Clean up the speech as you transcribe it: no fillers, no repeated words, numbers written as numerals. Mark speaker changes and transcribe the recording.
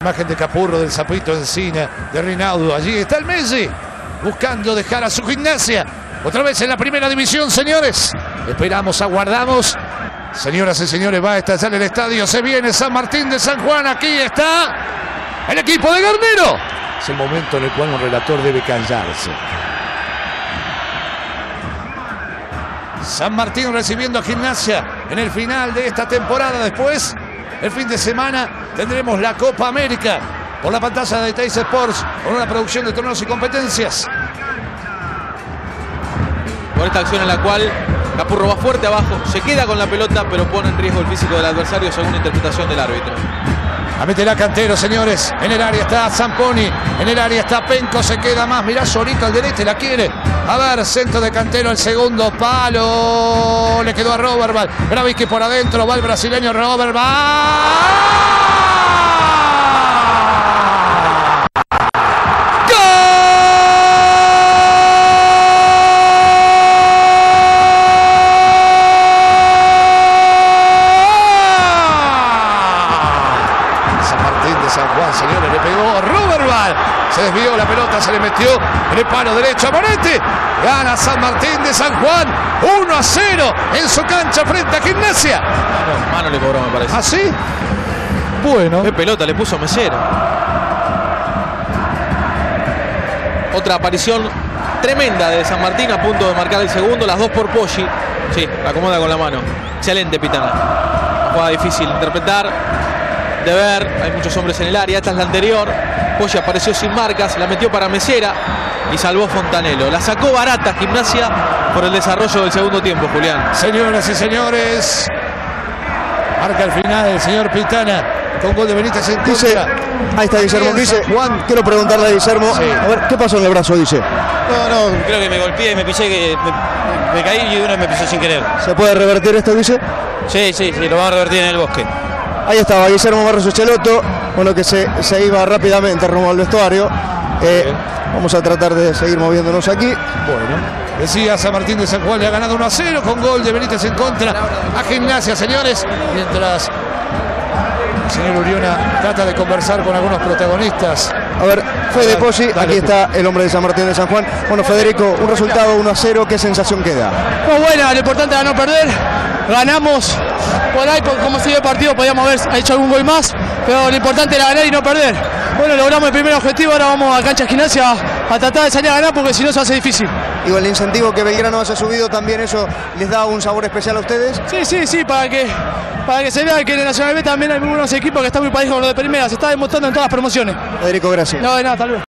Speaker 1: Imagen de Capurro, del Sapito Encina, de Rinaudo. Allí está el Messi, buscando dejar a su Gimnasia. Otra vez en la primera división, señores. Esperamos, aguardamos. Señoras y señores, va a estallar el estadio. Se viene San Martín de San Juan. Aquí está el equipo de Garnero. Es el momento en el cual un relator debe callarse. San Martín recibiendo a Gimnasia en el final de esta temporada. Después, el fin de semana, tendremos la Copa América por la pantalla de Teis Sports, con una producción de torneos y competencias.
Speaker 2: Por esta acción en la cual Capurro va fuerte abajo, se queda con la pelota, pero pone en riesgo el físico del adversario según interpretación del árbitro.
Speaker 1: A meterá Cantero, señores. En el área está Zamponi. En el área está Penco. Se queda más. Mirá, Sorito al derecho. La quiere. A ver, centro de Cantero. El segundo palo. Le quedó a Roberval. Gravitsky por adentro. Va el brasileño Roberval. San Juan, señores, le pegó Roberval, se desvió la pelota, se le metió en el palo derecho a Moretti. Gana San Martín de San Juan 1-0 en su cancha frente a Gimnasia.
Speaker 2: Mano le cobró, me parece.
Speaker 1: ¿Ah, sí? Bueno.
Speaker 2: ¿Qué pelota le puso Mesera? Otra aparición tremenda de San Martín, a punto de marcar el segundo, las dos por Poggi. Sí, la acomoda con la mano. Excelente, Pitana. Una jugada difícil de interpretar, de ver, hay muchos hombres en el área. Esta es la anterior. Poggi apareció sin marcas, la metió para Mesera y salvó Fontanelo. La sacó barata Gimnasia por el desarrollo del segundo tiempo, Julián.
Speaker 1: Señoras y señores, marca el final el señor Pitana con gol de Benítez en contra.
Speaker 3: Ahí está Guillermo. Dice,
Speaker 1: Juan,
Speaker 3: quiero preguntarle a Guillermo,
Speaker 1: sí.
Speaker 3: A ver, ¿qué pasó en el brazo? Dice.
Speaker 4: No, creo que me golpeé, me pisé, que me caí y uno me pisó sin querer.
Speaker 3: ¿Se puede revertir esto? Dice.
Speaker 4: Sí, lo vamos a revertir en el bosque.
Speaker 3: Ahí estaba Guillermo Barros Echeloto, bueno, que se iba rápidamente rumbo al vestuario. Vamos a tratar de seguir moviéndonos aquí.
Speaker 1: Bueno, decía San Martín de San Juan, le ha ganado 1-0 con gol de Benítez en contra a Gimnasia, señores. Mientras el señor Uriona trata de conversar con algunos protagonistas.
Speaker 3: A ver, Fede Poggi, aquí está el hombre de San Martín de San Juan. Bueno, Federico, un resultado 1-0, ¿qué sensación queda?
Speaker 5: Pues buena, lo importante era no perder. Ganamos. Por ahí, como sigue el partido, podíamos haber hecho algún gol más, pero lo importante era ganar y no perder. Bueno, logramos el primer objetivo, ahora vamos a cancha Gimnasia a tratar de salir a ganar porque si no se hace difícil.
Speaker 3: Digo, el incentivo que Belgrano haya subido también, ¿eso les da un sabor especial a ustedes?
Speaker 5: Sí, para que se vea que en el Nacional B también hay muy buenos equipos que están muy parejos con los de primera, se está demostrando en todas las promociones.
Speaker 3: Federico, gracias.
Speaker 5: No, de nada, hasta luego.